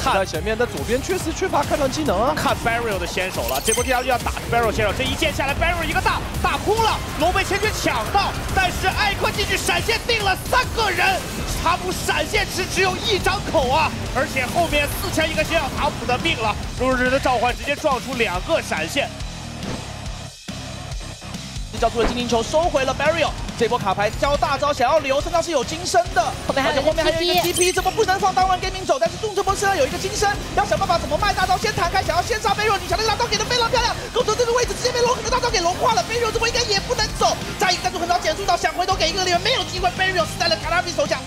在前面，但左边确实缺乏开团技能啊。 看 Barrier 的先手了，这波听上去要打 Barrier 先手，这一剑下来 Barrier 一个打空了，龙被前去抢到，但是艾克进去闪现定了3个人，塔姆闪现时只有1张口啊，而且后面4枪一个先要塔姆的命了，如日的召唤直接撞出2个闪现。 交出了精灵球，收回了 Barrier。这波卡牌交大招，想要留，身上是有金身的， 后面还有一个 TP， 这波不能放当晚 gaming 走，但是重这波身上有一个金身，要想办法怎么卖大招，先弹开，想要先杀 Barrier， 女强的大招给的非常漂亮，狗头这个位置直接被龙的大招给融化了 ，Barrier 这波应该也不能走，再一个弹出很少减速到，想回头给一个猎人没有机会 ，Barrier 死在了卡拉比手下。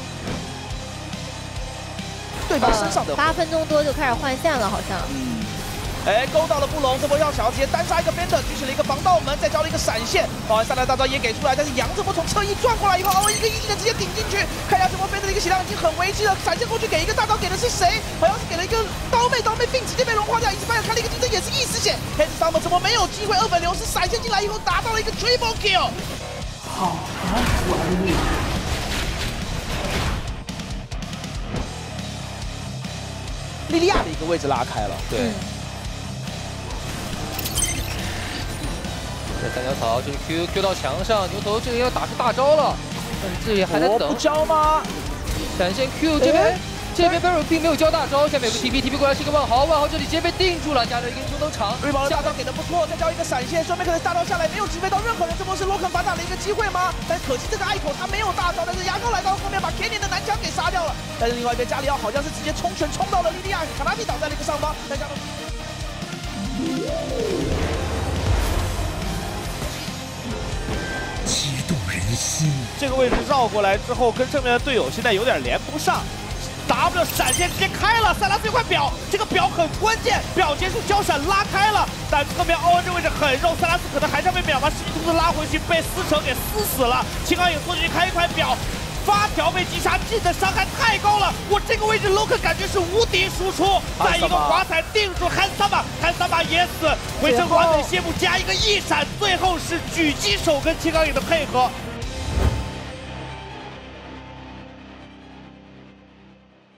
对方身上的 8分钟多就开始换线了，好像。 哎，勾到了布隆，这波要想要直接单杀一个 Bender， 举起了一个防盗门，再交了一个闪现，保安3的大招也给出来，但是杨这波从侧翼转过来以后，一个硬的直接顶进去，看一下这波 Bender 的一个血量已经很危机了，闪现过去给一个大招，给的是谁？好像是给了一个刀妹并直接被融化掉，一直开了一个金针也是意识血 ，Head Summer 这波没有机会，2分流失闪现进来以后达到了一个 Triple Kill， 好玩力。 莉莉娅的一个位置拉开了，对。 这三角草这个 Q 到墙上，牛头这个要打出大招了，但是这里还在等。 不交吗？ 闪现 Q 这边。 这边 Barrier 并没有交大招，下面有个 TP 过来是一个万豪这里直接被定住了，加了一个中头场。 瑞宝的大招给的不错，再交一个闪现，顺便可能大招下来没有击飞到任何人，这波是 Loken 反打的一个机会吗？但可惜这个艾口他没有大招，但是牙膏来到后面把 Kenny 的男枪给杀掉了。但是另外一边加里奥好像是直接冲拳冲到了莉莉娅，卡拉比倒在了一个上方，再加上激动人心。 这个位置绕过来之后，跟正面的队友现在有点连不上。 W 闪现直接开了，塞拉斯有块表，这个表很关键，表结束交闪拉开了，但侧面奥恩这位置很肉，塞拉斯可能还是要被秒把世纪兔子拉回去，被撕扯给撕死了。青钢影缩进去开一块表，发条被击杀，技的伤害太高了，我这个位置 Loken 感觉是无敌输出，再一个滑彩定住汉萨玛也死，回城完美谢幕加一个一闪，最后是狙击手跟青钢影的配合。